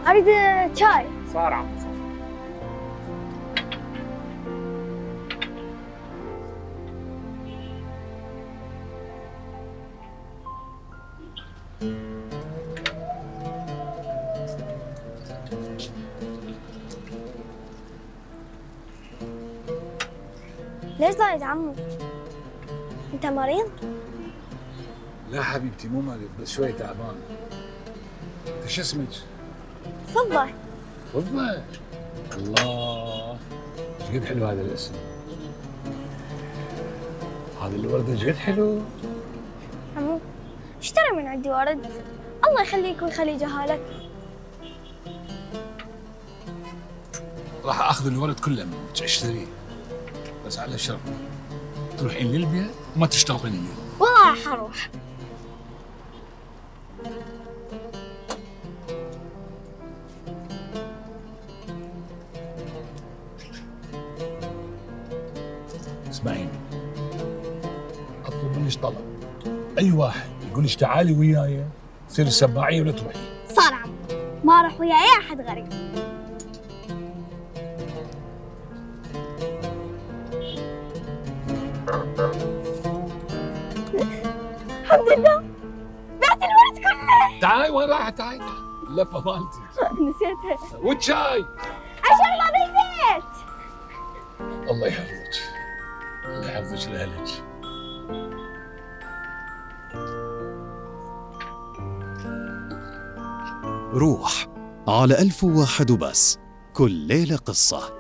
اريد شاي. صار عم صار. ليش ضايج عمو؟ انت مريض؟ لا حبيبتي مو مريض، بس شوي تعبان. انت شو اسمك؟ فضة. فضة؟ الله، ايش قد حلو هذا الاسم. هذا الورد ايش قد حلو. عمو اشتري من عندي ورد، الله يخليك ويخلي جهالك. راح اخذ الورد كله منك اشتريه، بس على شرط تروحين للبيت وما تشتغلين اليوم. والله راح اروح. اسمعيني، اطلب منك طلب، اي واحد يقول لك تعالي وياي تصير السباعيه ولا تروحي. صار عمو، ما راح وياي احد غريب. الحمد لله بعت الورد كله. تعالي وين رايحه؟ تعالي اللفه مالتي نسيتها. والشاي عشان ما بالبيت. الله يحفظك، الله يحفظك لاهلك. روح على 1001 وبس، كل ليلة قصة.